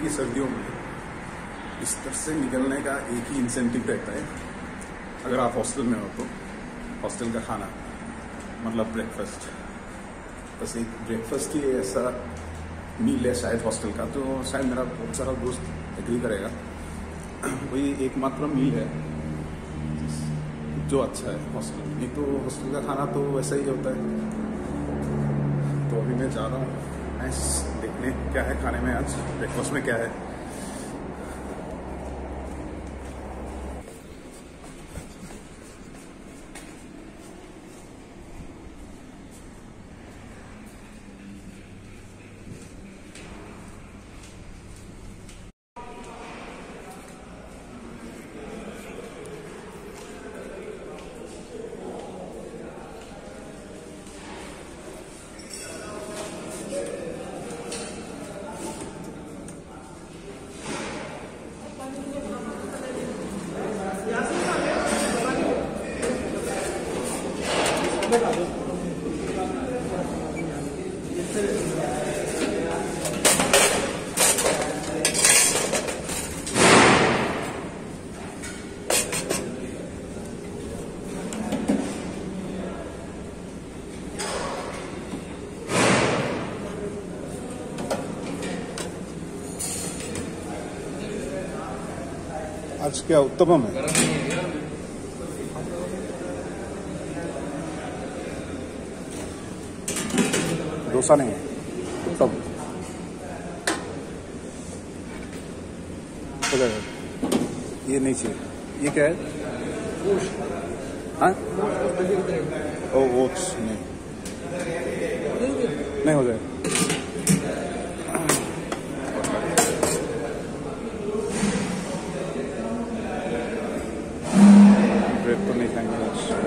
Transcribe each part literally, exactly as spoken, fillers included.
की सर्दियों में बिस्तर से निकलने का एक ही इंसेंटिव रहता है, अगर आप हॉस्टल में हो तो हॉस्टल का खाना मतलब ब्रेकफास्ट। बस एक ब्रेकफास्ट ही ऐसा मील है शायद हॉस्टल का, तो शायद मेरा बहुत सारा दोस्त एग्री करेगा, वही एकमात्र मील है जो अच्छा है हॉस्टल। नहीं तो हॉस्टल का खाना तो वैसा ही होता है। तो अभी मैं जा रहा हूँ देखने क्या है खाने में, आज ब्रेकफास्ट में क्या है। आज क्या उत्तपम है? डोसा नहीं है, उत्तपम। ये नहीं चाहिए। ये क्या है? हाँ? ओ ओट्स नहीं नहीं हो जाए। ब्रेड तो नहीं खाएंगे।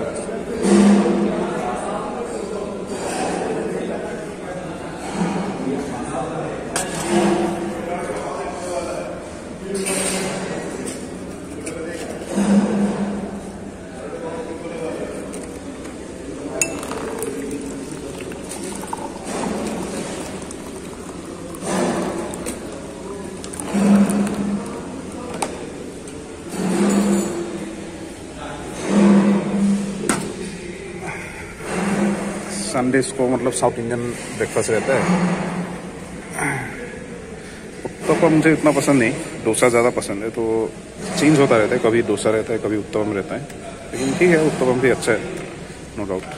संडेज को मतलब साउथ इंडियन ब्रेकफास्ट रहता है। उत्तपम मुझे इतना पसंद नहीं, डोसा ज़्यादा पसंद है, तो चेंज होता रहता है, कभी डोसा रहता है, कभी उत्तपम रहता है, लेकिन ठीक है, उत्तपम भी अच्छा है, नो डाउट।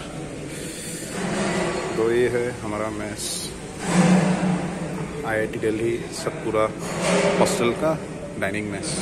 तो ये है हमारा mess, I I T Delhi Satpura hostel का डाइनिंग मैस।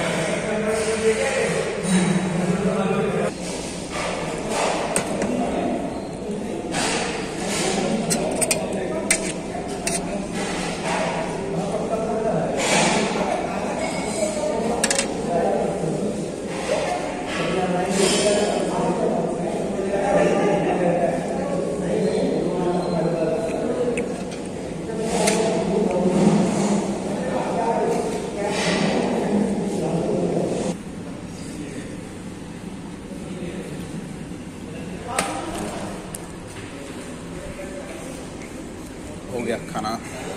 हो गया खाना।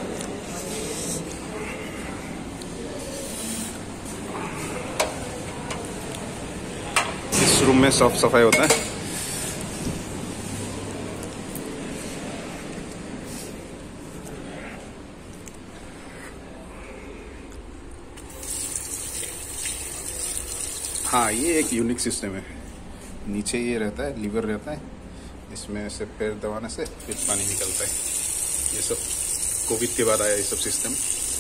इस रूम में साफ सफाई होता है। हाँ, ये एक यूनिक सिस्टम है। नीचे ये रहता है, लीवर रहता है, इसमें से पैर दबाने से फिर पानी निकलता है। ये सब कोविड के बाद आया ये सब सिस्टम।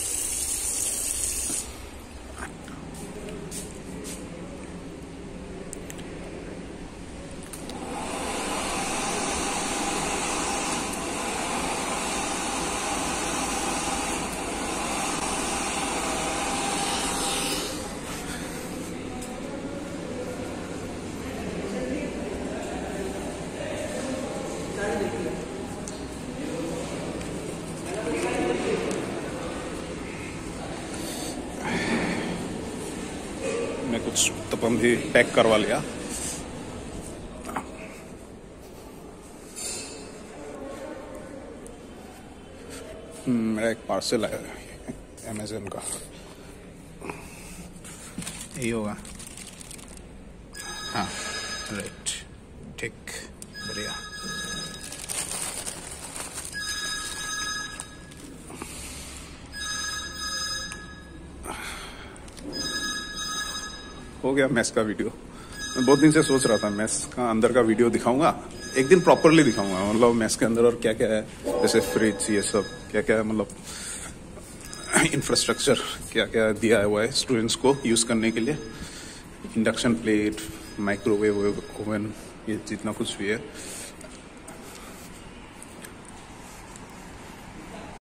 मैं कुछ उत्तपम भी पैक करवा लिया। मेरा एक पार्सल आया है। अमेजन का यही होगा। हाँ राइट, ठीक, बढ़िया। हो गया मैस का वीडियो। मैं बहुत दिन से सोच रहा था मैस का अंदर का वीडियो दिखाऊंगा, एक दिन प्रॉपरली दिखाऊंगा, मतलब मैस के अंदर और क्या क्या है, जैसे फ्रिज, ये सब क्या क्या है, मतलब इंफ्रास्ट्रक्चर क्या क्या दिया हुआ है स्टूडेंट्स को यूज करने के लिए, इंडक्शन प्लेट, माइक्रोवेव ओवन, ये जितना कुछ भी है